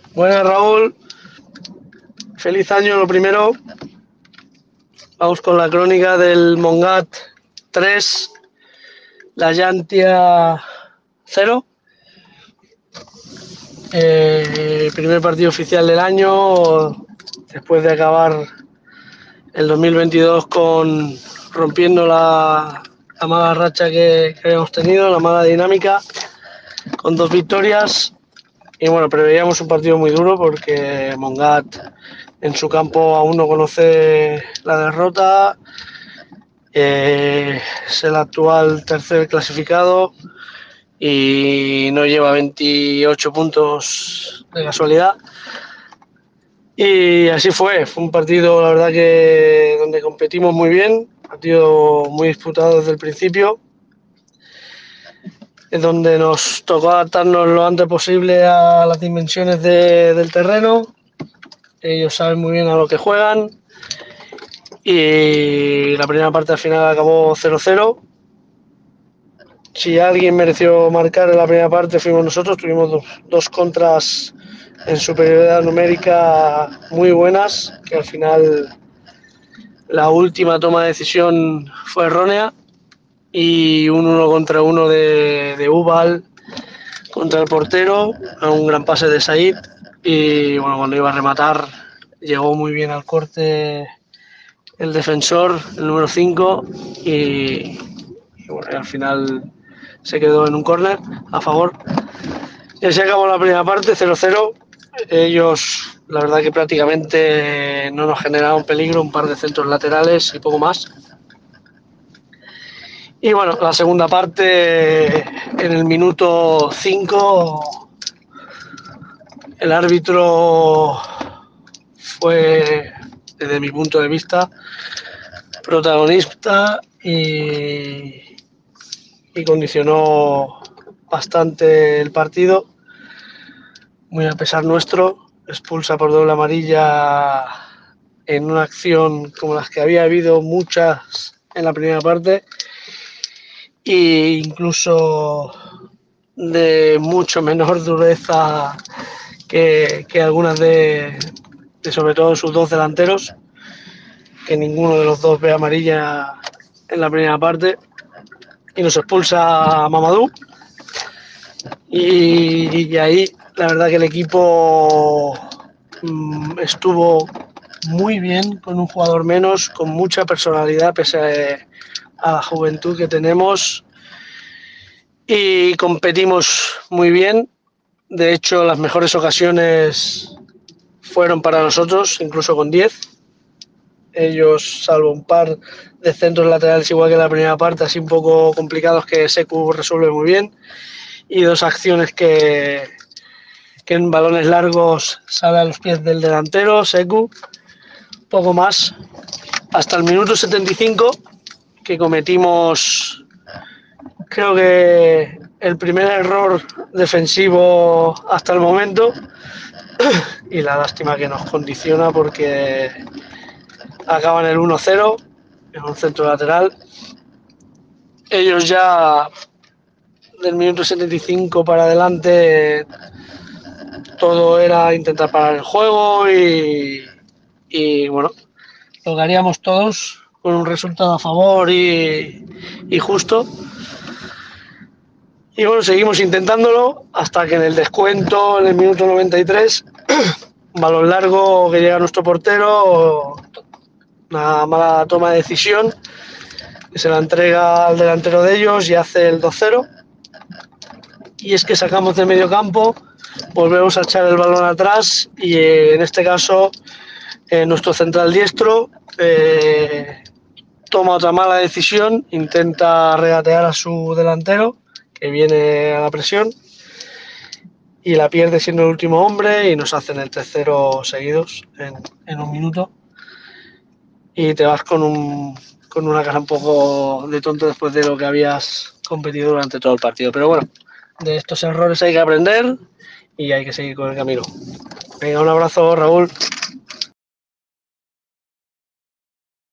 Buenas, Raúl. Feliz año, lo primero. Vamos con la crónica del Montgat 3, la Llantia 0. Primer partido oficial del año, después de acabar el 2022 rompiendo la mala racha que habíamos tenido, la mala dinámica, con 2 victorias. Y bueno, preveíamos un partido muy duro porque Montgat en su campo aún no conoce la derrota. Es el actual tercer clasificado y no lleva 28 puntos de casualidad. Y así fue un partido, la verdad, que donde competimos muy bien, partido muy disputado desde el principio, en donde nos tocó adaptarnos lo antes posible a las dimensiones del terreno. Ellos saben muy bien a lo que juegan y la primera parte al final acabó 0-0. Si alguien mereció marcar en la primera parte fuimos nosotros, tuvimos dos contras en superioridad numérica muy buenas, que al final la última toma de decisión fue errónea, y un 1 contra 1 de Ubal contra el portero, un gran pase de Said, y bueno, cuando iba a rematar llegó muy bien al corte el defensor, el número 5, y bueno, al final se quedó en un córner a favor. Y así acabó la primera parte, 0-0. Ellos, la verdad, que prácticamente no nos generaron peligro, un par de centros laterales y poco más. Y bueno, la segunda parte, en el minuto 5, el árbitro fue, desde mi punto de vista, protagonista y condicionó bastante el partido, muy a pesar nuestro. Expulsa por doble amarilla en una acción como las que había habido muchas en la primera parte, e incluso de mucho menor dureza que algunas de sobre todo sus dos delanteros, que ninguno de los dos ve amarilla en la primera parte, y nos expulsa a Mamadou. Y ahí la verdad que el equipo estuvo muy bien, con un jugador menos, con mucha personalidad pese a la juventud que tenemos, y competimos muy bien. De hecho, las mejores ocasiones fueron para nosotros, incluso con 10. Ellos, salvo un par de centros laterales igual que en la primera parte, así un poco complicados, que Seku resuelve muy bien, y dos acciones que en balones largos sale a los pies del delantero, Seku, poco más. Hasta el minuto 75, que cometimos, creo que el primer error defensivo hasta el momento, y la lástima que nos condiciona porque acaban el 1-0 en un centro lateral. Ellos ya del minuto 75 para adelante todo era intentar parar el juego, y bueno, lo haríamos todos con un resultado a favor y justo. Y bueno, seguimos intentándolo hasta que en el descuento, en el minuto 93, un balón largo que llega a nuestro portero, una mala toma de decisión, que se la entrega al delantero de ellos y hace el 2-0. Y es que sacamos de medio campo, volvemos a echar el balón atrás, y en este caso nuestro central diestro toma otra mala decisión, intenta regatear a su delantero, que viene a la presión, y la pierde siendo el último hombre, y nos hacen el 3-0 seguidos en un minuto, y te vas con una cara un poco de tonto después de lo que habías competido durante todo el partido. Pero bueno, de estos errores hay que aprender y hay que seguir con el camino. Venga, un abrazo, Raúl.